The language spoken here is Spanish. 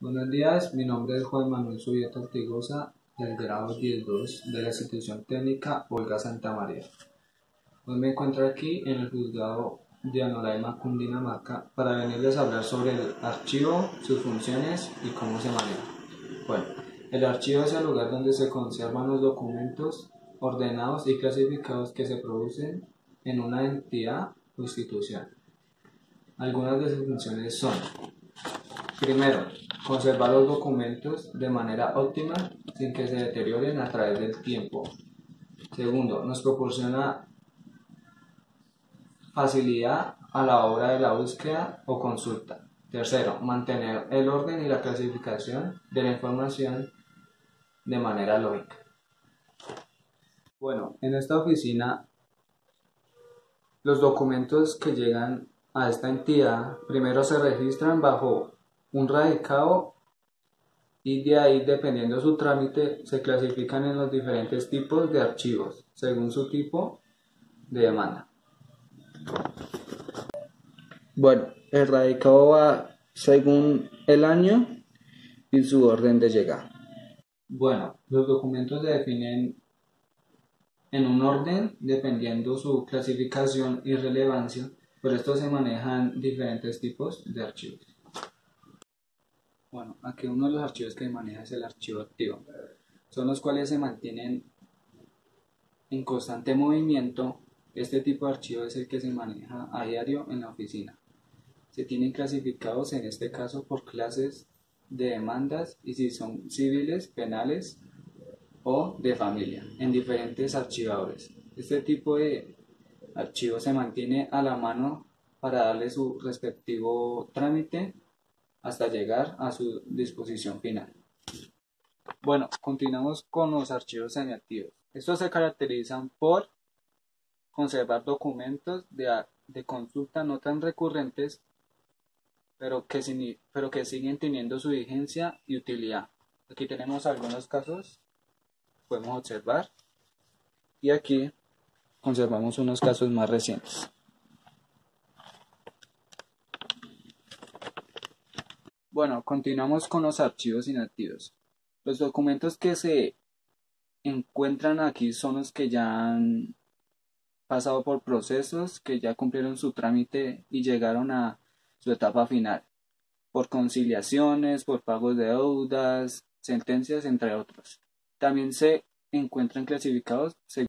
Buenos días, mi nombre es Juan Manuel Zubieta Ortigosa, del grado 10-2 de la institución técnica Olga Santa María. Hoy me encuentro aquí en el juzgado de Anoraima, Cundinamarca, para venirles a hablar sobre el archivo, sus funciones y cómo se maneja. Bueno, el archivo es el lugar donde se conservan los documentos ordenados y clasificados que se producen en una entidad o institución. Algunas de sus funciones son: primero, conservar los documentos de manera óptima sin que se deterioren a través del tiempo. Segundo, nos proporciona facilidad a la hora de la búsqueda o consulta. Tercero, mantener el orden y la clasificación de la información de manera lógica. Bueno, en esta oficina, los documentos que llegan a esta entidad primero se registran bajo un radicado y de ahí, dependiendo de su trámite, se clasifican en los diferentes tipos de archivos según su tipo de demanda. Bueno, el radicado va según el año y su orden de llegada. Bueno, los documentos se definen en un orden dependiendo su clasificación y relevancia, por esto se manejan diferentes tipos de archivos. Bueno, aquí uno de los archivos que se maneja es el archivo activo. Son los cuales se mantienen en constante movimiento. Este tipo de archivo es el que se maneja a diario en la oficina. Se tienen clasificados en este caso por clases de demandas y si son civiles, penales o de familia, en diferentes archivadores. Este tipo de archivo se mantiene a la mano para darle su respectivo trámite hasta llegar a su disposición final. Bueno, continuamos con los archivos semiactivos. Estos se caracterizan por conservar documentos de consulta no tan recurrentes, pero que siguen teniendo su vigencia y utilidad. Aquí tenemos algunos casos, podemos observar, y aquí conservamos unos casos más recientes. Bueno, continuamos con los archivos inactivos. Los documentos que se encuentran aquí son los que ya han pasado por procesos, que ya cumplieron su trámite y llegaron a su etapa final, por conciliaciones, por pagos de deudas, sentencias, entre otros. También se encuentran clasificados según